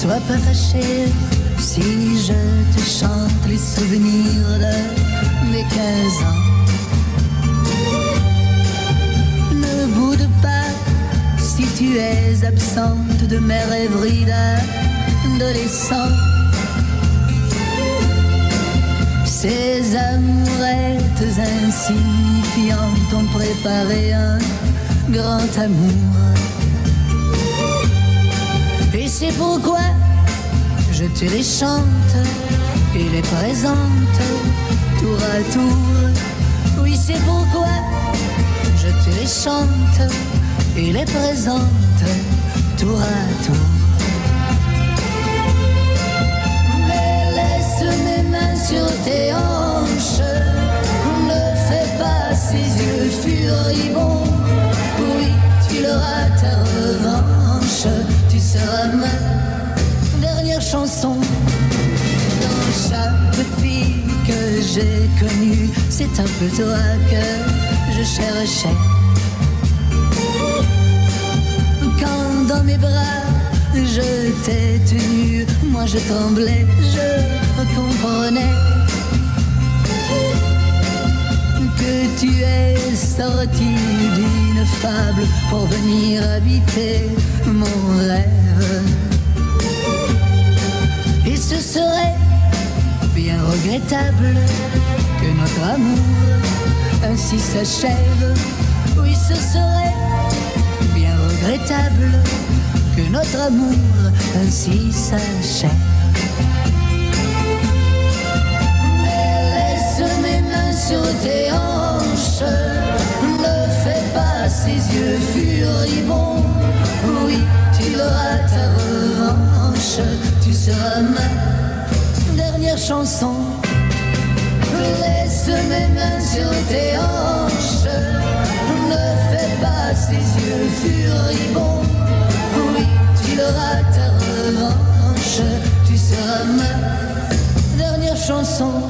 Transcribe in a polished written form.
Sois pas fâché si je te chante les souvenirs de mes 15 ans. Ne boude pas si tu es absente de mes rêveries d'adolescent. Ces amourettes insignifiantes ont préparé un grand amour. Et c'est pourquoi je te les chante et les présente tour à tour. Oui, c'est pourquoi je te les chante et les présente tour à tour. Mais laisse mes mains sur tes hanches, ne fais pas ces yeux furibonds. Oui, tu l'auras ta revanche, tu seras ma dernière chanson. Dans chaque fille que j'ai connue, c'est un peu toi que je cherchais. Quand dans mes bras je t'ai tenu, moi je tremblais, je comprenais que tu es sorti d'une fable pour venir habiter mon rêve. Et ce serait bien regrettable que notre amour ainsi s'achève. Oui, ce serait bien regrettable que notre amour ainsi s'achève. Mais laisse mes mains sur tes hanches, ne fais pas ces yeux furibonds. Oui, tu auras ta revanche, tu seras ma dernière chanson. Laisse mes mains sur tes hanches, ne fais pas ces yeux furibonds. Oui, tu auras ta revanche, tu seras ma dernière chanson.